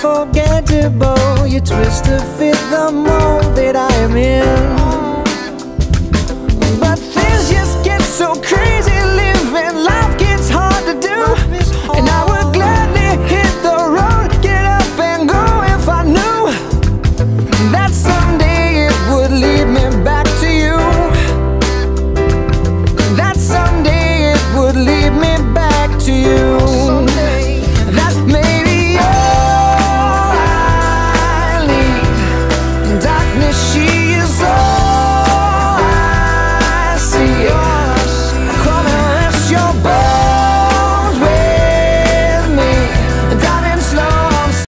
unforgettable. You twist to fit the mold that I am in, but things just get so crazy.